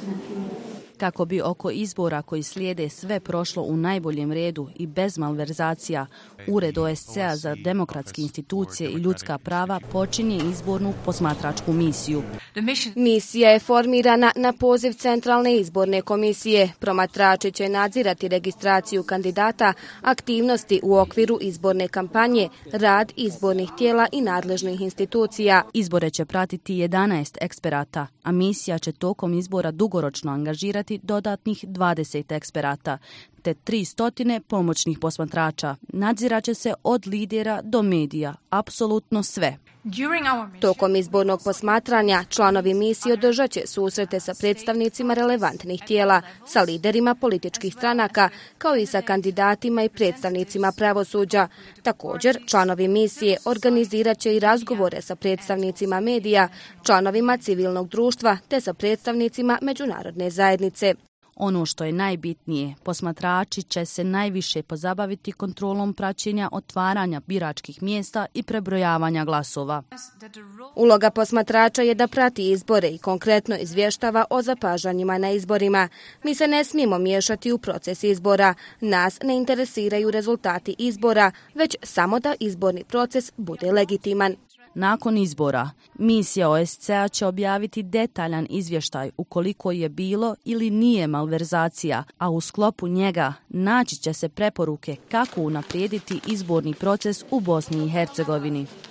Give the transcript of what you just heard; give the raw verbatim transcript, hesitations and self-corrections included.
Kako bi oko izbora koji slijede sve prošlo u najboljem redu i bez malverzacija, Ured O S C A za demokratske institucije i ljudska prava počinje izbornu posmatračku misiju. Misija je formirana na poziv Centralne izborne komisije. Promatrači će nadzirati registraciju kandidata, aktivnosti u okviru izborne kampanje, rad izbornih tijela i nadležnih institucija. Izbore će pratiti jedanaest eksperata, a misija će tokom izbora dugoročno angažirati dodatnih dvadeset eksperata, te tristo pomoćnih posmatrača. Nadziraće se od lidera do medija, apsolutno sve. Tokom izbornog posmatranja članovi misije održat će susrete sa predstavnicima relevantnih tijela, sa liderima političkih stranaka, kao i sa kandidatima i predstavnicima pravosuđa. Također, članovi misije organizirat će i razgovore sa predstavnicima medija, članovima civilnog društva te sa predstavnicima međunarodne zajednice. Ono što je najbitnije, posmatrači će se najviše pozabaviti kontrolom praćenja otvaranja biračkih mjesta i prebrojavanja glasova. Uloga posmatrača je da prati izbore i konkretno izvještava o zapažanjima na izborima. Mi se ne smijemo miješati u proces izbora. Nas ne interesiraju rezultati izbora, već samo da izborni proces bude legitiman. Nakon izbora, misija O S C A će objaviti detaljan izvještaj ukoliko je bilo ili nije malverzacija, a u sklopu njega naći će se preporuke kako unaprijediti izborni proces u Bosni i Hercegovini.